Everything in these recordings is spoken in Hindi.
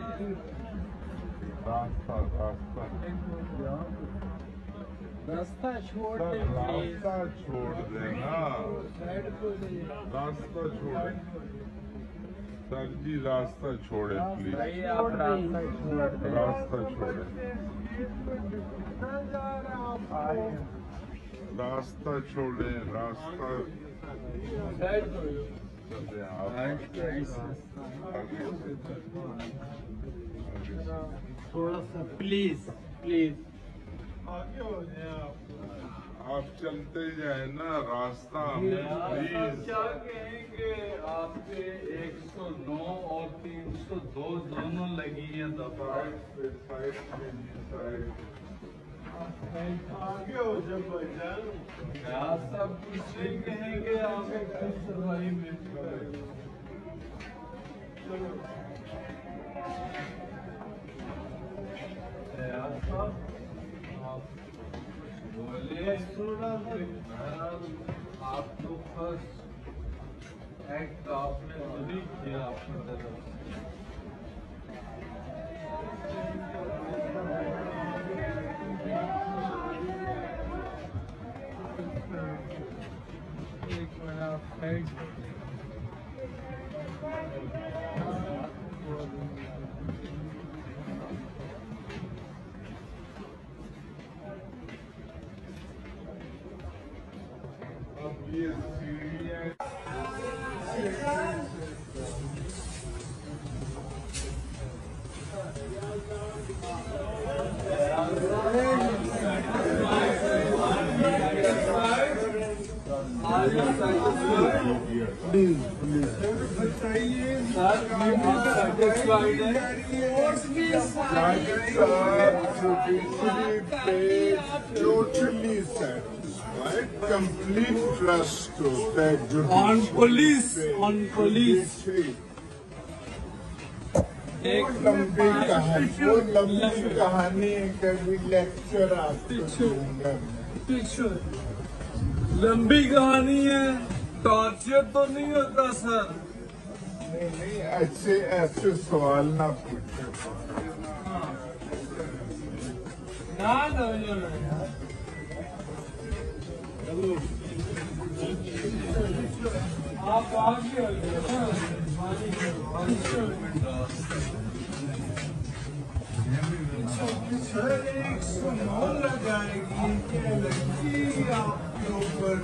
रास्ता रास्ता रास्ता छोड़ दे, रास्ता छोड़ देना, रास्ता छोड़े सर जी, रास्ता छोड़े प्लीज, रास्ता छोड़े, रास्ता छोड़े, रास्ता थोड़ा सा प्लीज प्लीज आगे हो जाए आप चलते जाए ना, रास्ता प्लीज। क्या कहेंगे, आपके 109 और 302 दोनों लगी है दफा। आगे हो जब भाईजान, क्या सब कुछ नहीं कहेंगे आप सफाई में। बोले आप तो फर्स्ट एक्ट आपने नहीं किया अपनी तरफ से। एक मिनट साइड अब ये सीढ़ियाँ totally satisfied, complete trust on police, on police. एक लंबी कहानी कभी लेक्चर आपको दूंगा। लंबी कहानी है, टॉर्चर तो नहीं होता सर? नहीं ऐसे ऐसे सवाल ना पूछो। ना आप आगे लगाएगी क्या लगी आपके ऊपर?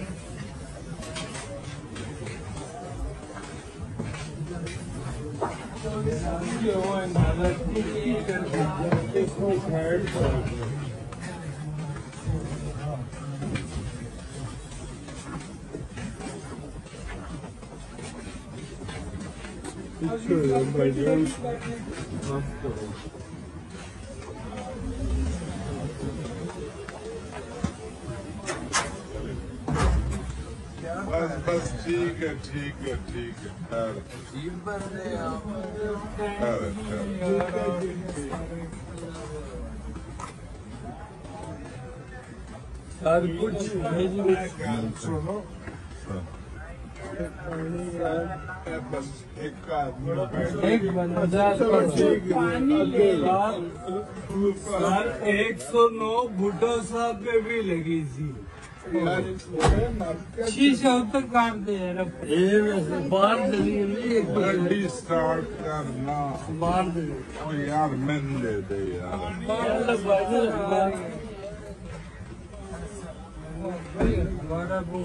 बस बस ठीक है ठीक है ठीक है। सर कुछ सुनो बस एक आदमी एक बंदा पानी सर 109 भुट्टो साहब पे भी लगी थी। शीशा तक काट दे यार, बाहर गाड़ी स्टार्ट करना बाहर दे ओ यार मैन दे दे यार। बड़ा वो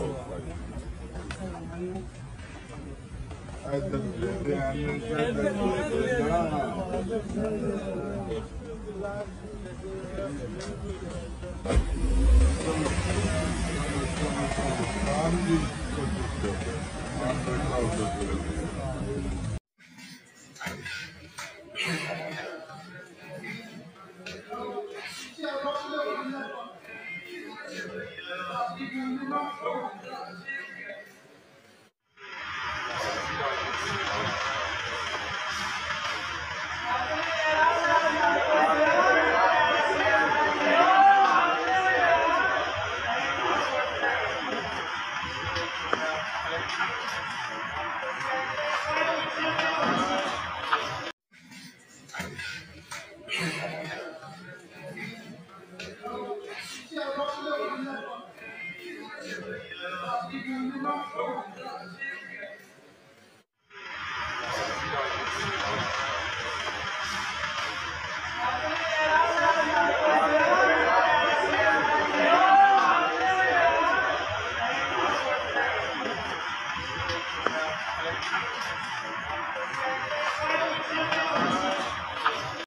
Thank you.